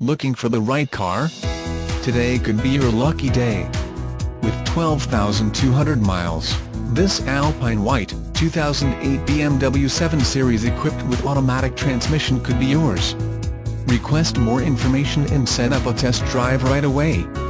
Looking for the right car? Today could be your lucky day. With 12,200 miles, this Alpine White, 2008 BMW 7 Series equipped with automatic transmission could be yours. Request more information and set up a test drive right away.